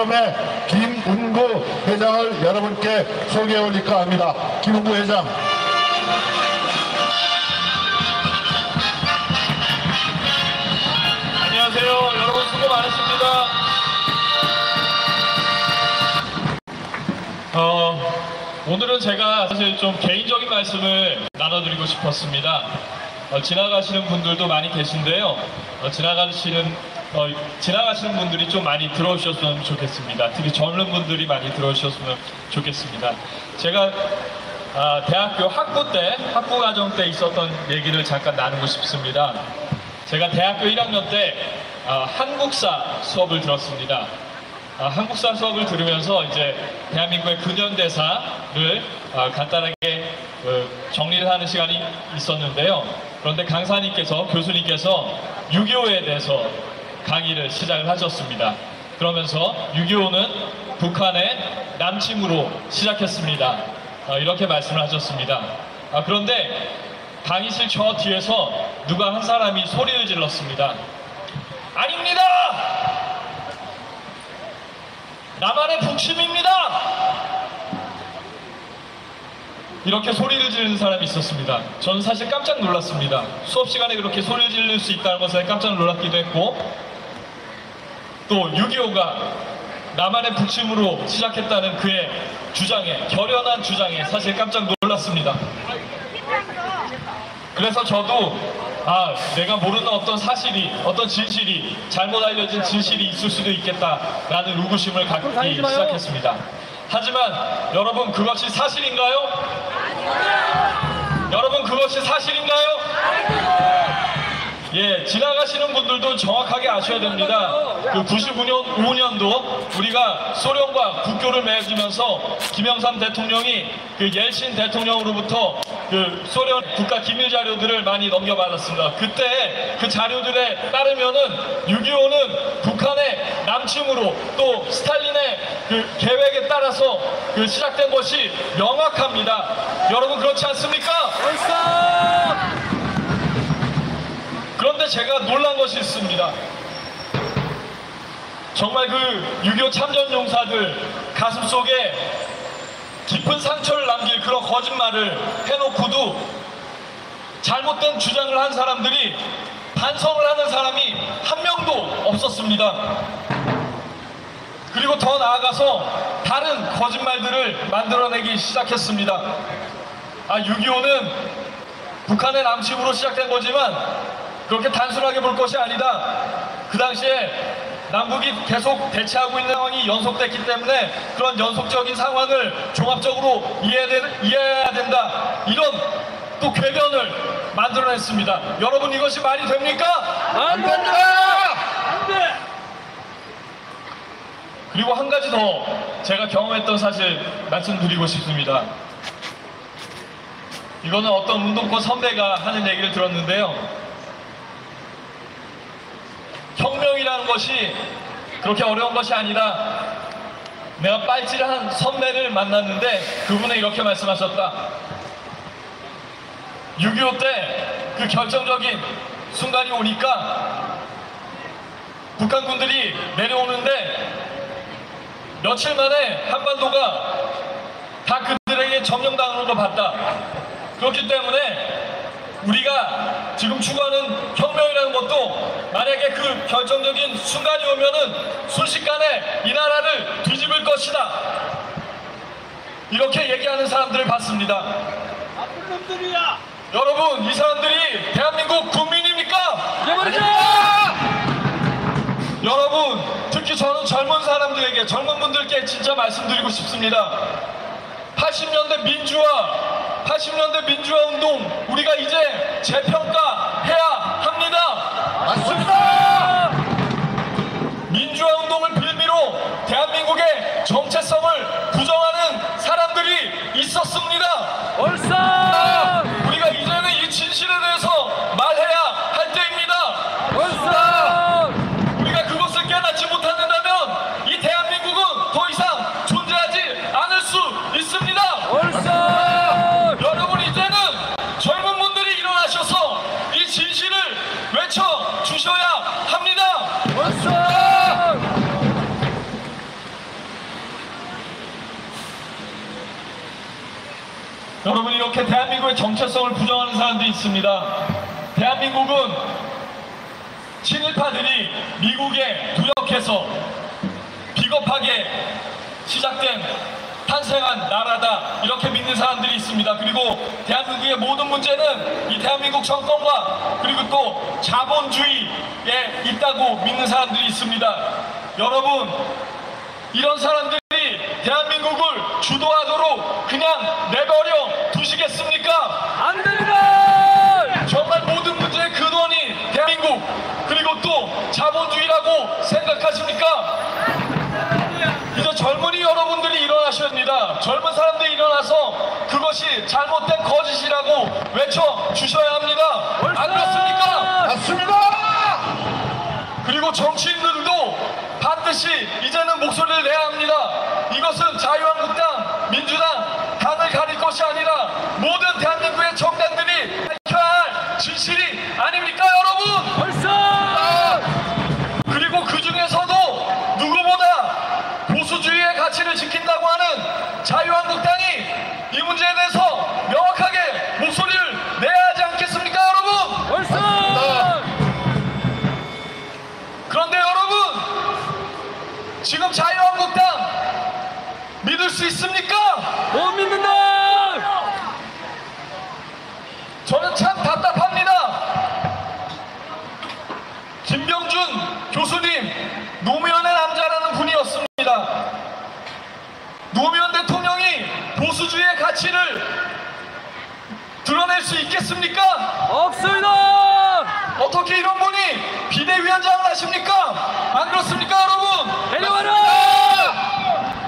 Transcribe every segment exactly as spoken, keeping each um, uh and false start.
포럼의 김웅구 회장을 여러분께 소개해 올릴까 합니다. 김웅구 회장. 안녕하세요. 여러분 수고 많으십니다. 어, 오늘은 제가 사실 좀 개인적인 말씀을 나눠드리고 싶었습니다. 어, 지나가시는 분들도 많이 계신데요. 어, 지나가시는 어, 지나가시는 분들이 좀 많이 들어오셨으면 좋겠습니다. 특히 젊은 분들이 많이 들어오셨으면 좋겠습니다. 제가 아, 대학교 학부 때, 학부 과정 때 있었던 얘기를 잠깐 나누고 싶습니다. 제가 대학교 일 학년 때 아, 한국사 수업을 들었습니다. 아, 한국사 수업을 들으면서 이제 대한민국의 근현대사를 아, 간단하게 그, 정리를 하는 시간이 있었는데요. 그런데 강사님께서, 교수님께서 육이오에 대해서 강의를 시작을 하셨습니다. 그러면서 육이오는 북한의 남침으로 시작했습니다. 아, 이렇게 말씀을 하셨습니다. 아, 그런데 강의실 저 뒤에서 누가 한 사람이 소리를 질렀습니다. 아닙니다! 남한의 북침입니다! 이렇게 소리를 지르는 사람이 있었습니다. 저는 사실 깜짝 놀랐습니다. 수업 시간에 그렇게 소리를 지를 수 있다는 것에 깜짝 놀랐기도 했고, 또 육이오가 남한의 북침으로 시작했다는 그의 주장에, 결연한 주장에 사실 깜짝 놀랐습니다. 그래서 저도 아, 내가 모르는 어떤 사실이, 어떤 진실이, 잘못 알려진 진실이 있을 수도 있겠다라는 의구심을 갖기 시작했습니다. 하지만 여러분, 그것이 사실인가요? 아니요. 여러분, 그것이 사실인가요? 예, 지나가시는 분들도 정확하게 아셔야 됩니다. 그 구십오 년도 우리가 소련과 국교를 맺으면서 김영삼 대통령이 그 옐신 대통령으로부터 그 소련 국가 기밀 자료들을 많이 넘겨받았습니다. 그때 그 자료들에 따르면은 육이오는 북한의 남침으로 또 스탈린의 그 계획에 따라서 그 시작된 것이 명확합니다. 여러분, 그렇지 않습니까? 그런데 제가 놀란 것이 있습니다. 정말 그 육이오 참전 용사들 가슴속에 깊은 상처를 남길 그런 거짓말을 해놓고도 잘못된 주장을 한 사람들이 반성을 하는 사람이 한 명도 없었습니다. 그리고 더 나아가서 다른 거짓말들을 만들어내기 시작했습니다. 아, 육이오는 북한의 남침으로 시작된 거지만 그렇게 단순하게 볼 것이 아니다. 그 당시에 남북이 계속 대치하고 있는 상황이 연속됐기 때문에 그런 연속적인 상황을 종합적으로 이해해야 된다. 이런 또 궤변을 만들어냈습니다. 여러분, 이것이 말이 됩니까? 안 됩니다! 안 돼! 그리고 한 가지 더 제가 경험했던 사실 말씀드리고 싶습니다. 이거는 어떤 운동권 선배가 하는 얘기를 들었는데요. 혁명이라는 것이 그렇게 어려운 것이 아니다. 내가 빨질한 선배를 만났는데 그분은 이렇게 말씀하셨다. 육이오 때 그 결정적인 순간이 오니까 북한군들이 내려오는데 며칠 만에 한반도가 다 그들에게 점령당하는 걸 봤다. 그렇기 때문에 우리가 지금 추구하는 혁명이라는 것도 만약에 그 결정적인 순간이 오면은 순식간에 이 나라를 뒤집을 것이다. 이렇게 얘기하는 사람들을 봤습니다. 나쁜 놈들이야. 여러분, 이 사람들이 대한민국 국민입니까? 아닙니다. 여러분, 특히 저는 젊은 사람들에게, 젊은 분들께 진짜 말씀드리고 싶습니다. 팔십 년대 민주화, 팔십 년대 민주화 운동, 우리가 이제 재평가해야 합니다. 맞습니다. 민주화 운동을 빌미로 대한민국의 정체성을 부정하는 사람들이 있었습니다. 얼싸! 우리가 이제는 이 진실에 대해서 말해야 할 때입니다. 얼싸! 우리가 그것을 깨닫지 못한다면 이 대한민국은 더 이상 존재하지 않을 수 있습니다. 얼싸! 여러분, 이제는 젊은 분들이 일어나셔서 이 진실을 외쳐 주셔야 합니다. 얼싸! 여러분, 이렇게 대한민국의 정체성을 부정하는 사람들이 있습니다. 대한민국은 친일파들이 미국에 도약해서 비겁하게 시작된 탄생한 나라다, 이렇게 믿는 사람들이 있습니다. 그리고 대한민국의 모든 문제는 이 대한민국 정권과 그리고 또 자본주의에 있다고 믿는 사람들이 있습니다. 여러분, 이런 사람들이 대한민국을 주도하도록 그냥 내버려 두시겠습니까? 안 됩니다! 정말 모든 문제의 근원이 대한민국 그리고 또 자본주의라고 생각하십니까? 이제 젊은이 여러분들이 일어나셔야 합니다. 젊은 사람들이 일어나서 그것이 잘못된 거짓이라고 외쳐주셔야 합니다. 안 그렇습니까? 맞습니다. 그리고 정치인들도 반드시 이제는 목소리를 내야 합니다. 이것은 자유한국당, 민주당, 당을 가릴 것이 아니라 모든 대한민국의 정당들이 밝혀야 할 진실이 아닙니까, 여러분? 벌써! 그리고 그 중에서도 누구보다 보수주의의 가치를 지킨다고 하는 자유한국당이 이 문제에 대해서 명확하게 목소리를 내야 하지 않겠습니까, 여러분? 벌써! 그런데 여러분, 지금 자유한국당 믿을 수 있습니까? 못 믿는다! 저는 참 답답합니다. 김병준 교수님, 노무현의 남자라는 분이었습니다. 노무현 대통령이 보수주의의 가치를 드러낼 수 있겠습니까? 없습니다! 어떻게 이런 분이 비대위원장을 하십니까? 안 그렇습니까, 여러분? 내려와라!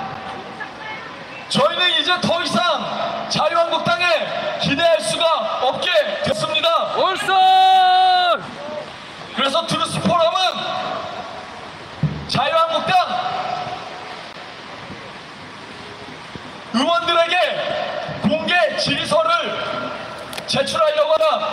저희는 이제 더 이상 자유한국당에 기대할 수가 없게 됐습니다. 벌써! 그래서 트루스 포럼은 자유한국당 의원들에게 공개 질의서를 제출하려고 하다.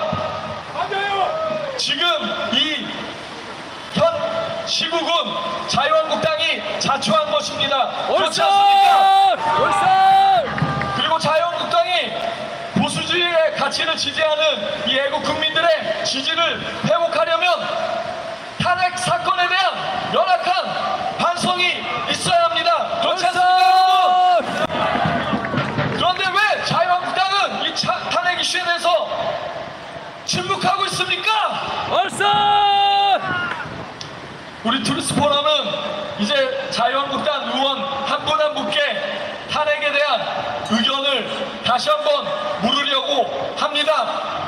지금 이 현 시국은 자유한국당이 자초한 것입니다. 그렇지 않습니까? 벌써! 그리고 자유한국당이 보수주의의 가치를 지지하는 이 애국 국민들의 지지를 회복하려면 탄핵 사건에 대한 연합한 반성이 있어야 합니다. 그렇지 않습니까, 여러분? 그런데 왜 자유한국당은 이 차, 탄핵 이슈에 대해서 침묵하고 있습니까? 벌써! 우리 트루스 포럼은 이제 자유한국당 의원 한 분 한 분께 탄핵에 대한 의견을 다시 한번 물으려고 합니다.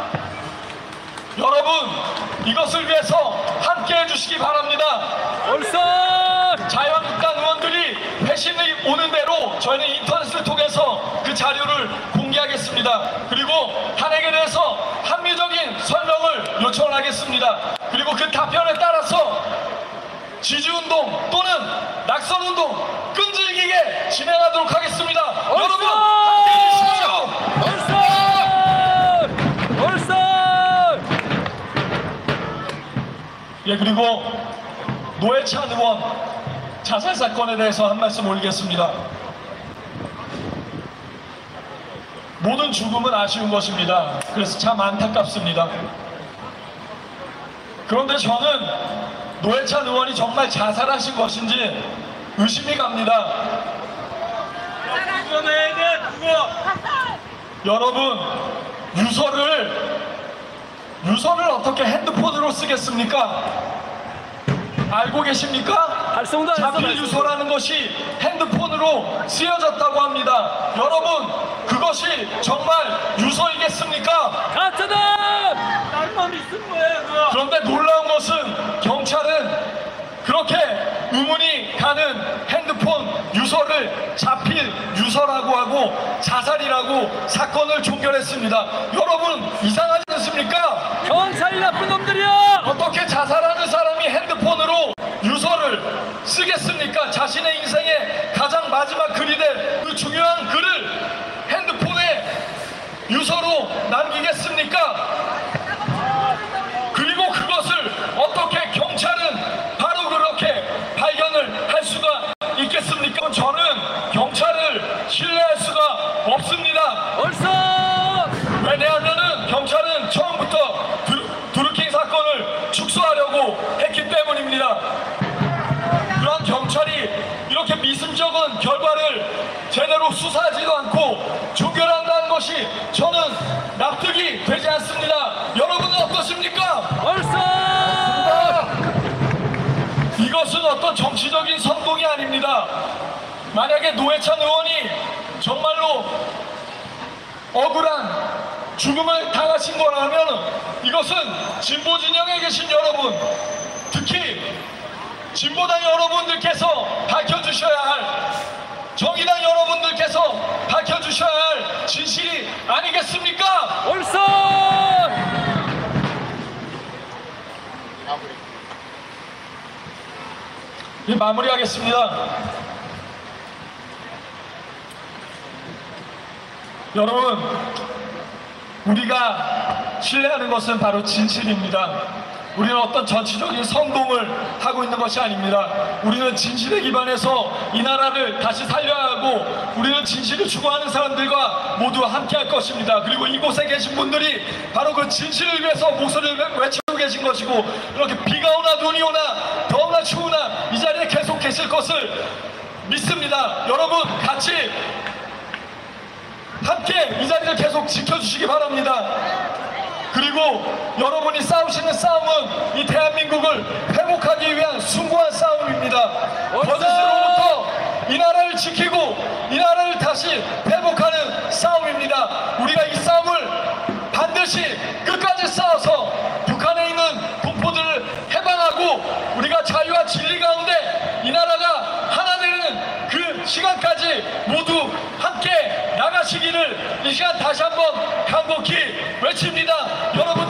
여러분, 이것을 위해서 함께 해주시기 바랍니다. 벌써! 자유한국당 의원들이 회신이 오는 대로 저희는 인터넷을 통해서 그 자료를 공개하겠습니다. 그리고 탄핵에 대해서 합리적인 설명을 요청하겠습니다. 그리고 그 답변에 따라서 지지운동 또는 낙선운동 끈질기게 진행하도록 하겠습니다. 여러분, 함께해 주십시오. 벌써! 벌써! 예, 그리고 노회찬 의원 자살 사건에 대해서 한 말씀 올리겠습니다. 모든 죽음은 아쉬운 것입니다. 그래서 참 안타깝습니다. 그런데 저는 노회찬 의원이 정말 자살하신 것인지 의심이 갑니다. 여러분, 유서를 유서를 어떻게 핸드폰으로 쓰겠습니까? 알고 계십니까? 발송도 안 했어, 자필 발송도. 유서라는 것이 핸드폰으로 쓰여졌다고 합니다. 여러분, 그것이 정말 유서이겠습니까? 가짜다! 딸만 있은 거예요, 그거. 그런데 놀라운 것은 경찰은 그렇게 의문이 가는 핸드폰 유서를 자필 유서라고 하고 자살이라고 사건을 종결했습니다. 여러분, 이상하지 않습니까? 경찰이 나쁜 놈들이야! 어떻게 자살하는 사람이 핸드폰으로 유서를 쓰겠습니까? 자신의 인생의 가장 마지막 글이 될 그 중요한 글을 핸드폰에 유서로 남기겠습니까? 그리고 그것을 어떻게 경찰은 바로 그렇게 발견을 할 수가 있겠습니까? 저는 경찰을 신뢰할 수가 없습니다. 벌써! 수사하지도 않고 종결한다는 것이 저는 납득이 되지 않습니다. 여러분은 어떻습니까? 얼싸! 이것은 어떤 정치적인 선동이 아닙니다. 만약에 노회찬 의원이 정말로 억울한 죽음을 당하신 거라면 이것은 진보 진영에 계신 여러분, 특히 진보당 여러분들께서 밝혀주셔야 할, 정의당 여러분들께서 밝혀주셔야 할 진실이 아니겠습니까? 얼싸! 예, 마무리하겠습니다. 여러분, 우리가 신뢰하는 것은 바로 진실입니다. 우리는 어떤 정치적인 선동을 하고 있는 것이 아닙니다. 우리는 진실에 기반해서 이 나라를 다시 살려야 하고, 우리는 진실을 추구하는 사람들과 모두 함께 할 것입니다. 그리고 이곳에 계신 분들이 바로 그 진실을 위해서 목소리를 외치고 계신 것이고, 이렇게 비가 오나 눈이 오나 더우나 추우나 이 자리에 계속 계실 것을 믿습니다. 여러분, 같이 함께 이 자리를 계속 지켜주시기 바랍니다. 그리고 여러분이 싸우시는 싸움은 이 대한민국을 회복하기 위한 숭고한 싸움입니다. 거짓으로부터 이 나라를 지키고 이 나라를 다시 회복하는 싸움입니다. 우리가 이 싸움을 반드시 끝까지 싸워서 북한에 있는 공포들을 해방하고 우리가 자유와 진리 가운데 이 나라가 하나 되는 그 시간까지 모두 함께 나가시기를 이 시간 다시 한번 간곡히 외칩니다. 여러분